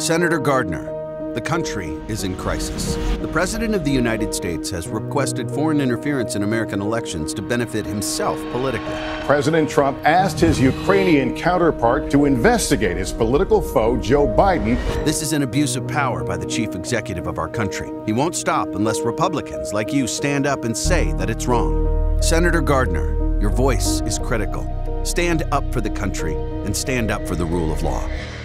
Senator Gardner, the country is in crisis. The President of the United States has requested foreign interference in American elections to benefit himself politically. President Trump asked his Ukrainian counterpart to investigate his political foe, Joe Biden. This is an abuse of power by the chief executive of our country. He won't stop unless Republicans like you stand up and say that it's wrong. Senator Gardner, your voice is critical. Stand up for the country and stand up for the rule of law.